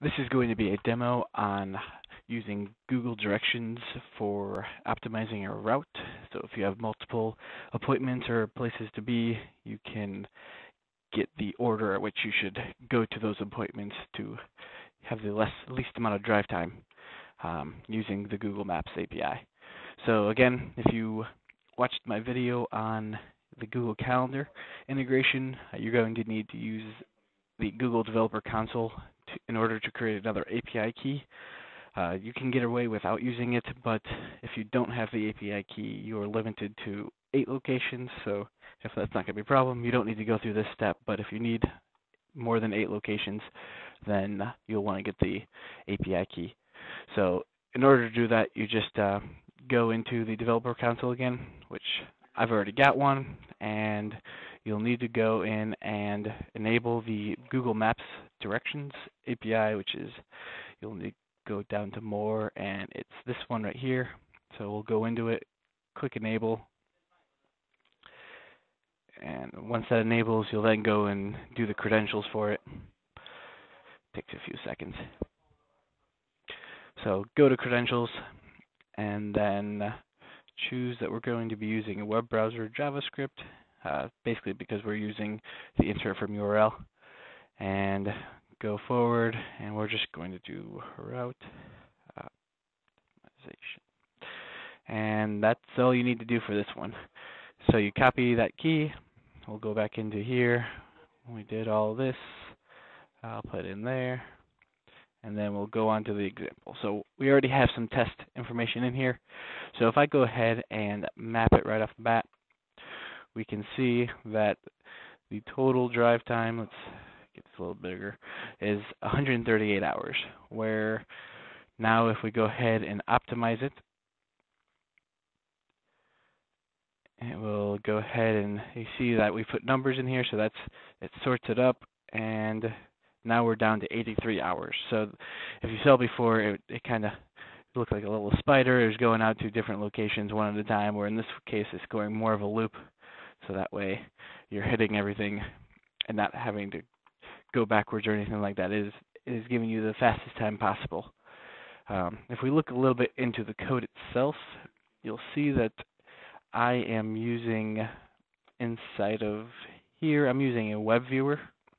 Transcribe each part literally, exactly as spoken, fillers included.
This is going to be a demo on using Google Directions for optimizing your route. So if you have multiple appointments or places to be, you can get the order at which you should go to those appointments to have the less, least amount of drive time um, using the Google Maps A P I. So again, if you watched my video on the Google Calendar integration, uh, you're going to need to use the Google Developer Console to, in order to create another A P I key. Uh, you can get away without using it, but if you don't have the A P I key, you are limited to eight locations. So if that's not going to be a problem, you don't need to go through this step. But if you need more than eight locations, then you'll want to get the A P I key. So in order to do that, you just uh, go into the Developer Console again, which I've already got one, and you'll need to go in and enable the Google Maps Directions A P I, which is, you'll need to go down to More, and it's this one right here. So we'll go into it, click Enable, and once that enables, you'll then go and do the credentials for it. Takes a few seconds. So go to Credentials, and then choose that we're going to be using a web browser JavaScript, uh, basically because we're using the insert from U R L. And go forward, and we're just going to do route optimization. And that's all you need to do for this one. So you copy that key. We'll go back into here. We did all this. I'll put it in there. And then we'll go on to the example. So we already have some test information in here. So if I go ahead and map it right off the bat, we can see that the total drive time, let's get this a little bigger, is one hundred thirty-eight hours. Where now if we go ahead and optimize it, it will go ahead and you see that we put numbers in here, so that's it sorts it up, and now we're down to eighty-three hours. So if you saw before, it, it kind of looked like a little spider. It was going out to different locations one at a time, where in this case it's going more of a loop. So that way you're hitting everything and not having to go backwards or anything like that. It is, it is giving you the fastest time possible. Um, if we look a little bit into the code itself, you'll see that I am using inside of here, I'm using a web viewer.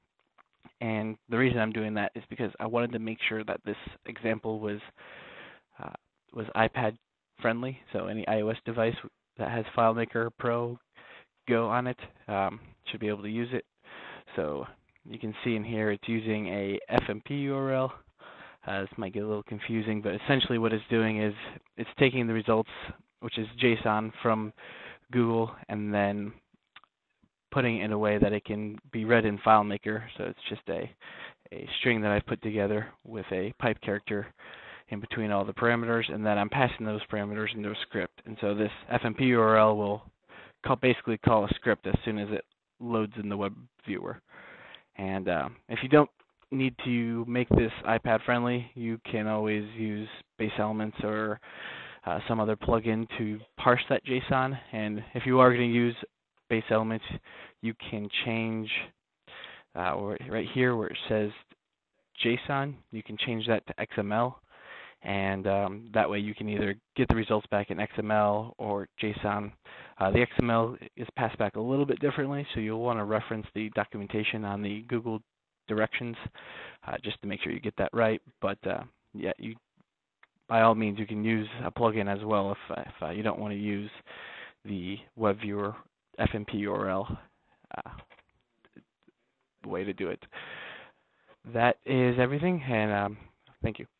And the reason I'm doing that is because I wanted to make sure that this example was uh, was iPad friendly. So any iOS device that has FileMaker Pro Go on it um, should be able to use it. So you can see in here it's using a F M P U R L. Uh, this might get a little confusing, but essentially what it's doing is it's taking the results, which is JSON from Google, and then putting it in a way that it can be read in FileMaker. So it's just a, a string that I've put together with a pipe character in between all the parameters, and then I'm passing those parameters into a script. And so this F M P U R L will call, basically call a script as soon as it loads in the web viewer. And uh, if you don't need to make this iPad friendly, you can always use base elements or uh, some other plugin to parse that JSON. And if you are going to use base elements, you can change uh, or right here where it says JSON, you can change that to X M L, and um, that way you can either get the results back in X M L or JSON. Uh, the X M L is passed back a little bit differently, so you'll want to reference the documentation on the Google Directions uh, just to make sure you get that right. But uh, yeah, you by all means you can use a plugin as well if, if uh, you don't want to use the web viewer F M P U R L uh, way to do it. That is everything, and um, thank you.